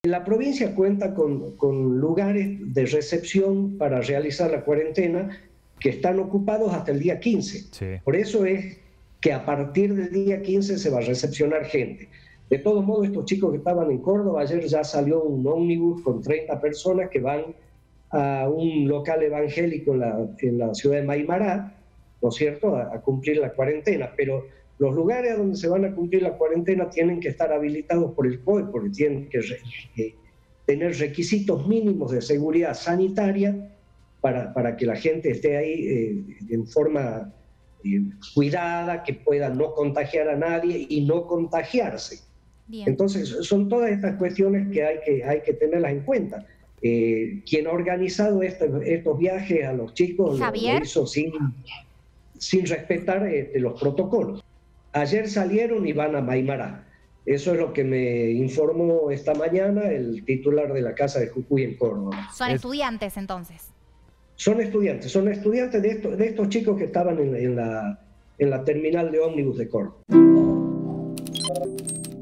La provincia cuenta con lugares de recepción para realizar la cuarentena que están ocupados hasta el día 15. Sí. Por eso es que a partir del día 15 se va a recepcionar gente. De todos modos, estos chicos que estaban en Córdoba, ayer ya salió un ómnibus con 30 personas que van a un local evangélico en la ciudad de Maimará, ¿no es cierto?, a cumplir la cuarentena. Pero los lugares donde se van a cumplir la cuarentena tienen que estar habilitados por el COE, porque tienen que tener requisitos mínimos de seguridad sanitaria para que la gente esté ahí en forma cuidada, que pueda no contagiar a nadie y no contagiarse. Bien. Entonces, son todas estas cuestiones que hay que tenerlas en cuenta. Quien ha organizado estos viajes a los chicos lo hizo sin respetar los protocolos. Ayer salieron y van a Maimará. Eso es lo que me informó esta mañana el titular de la Casa de Jujuy en Córdoba. Son estudiantes entonces. Son estudiantes de estos chicos que estaban en la terminal de ómnibus de Córdoba.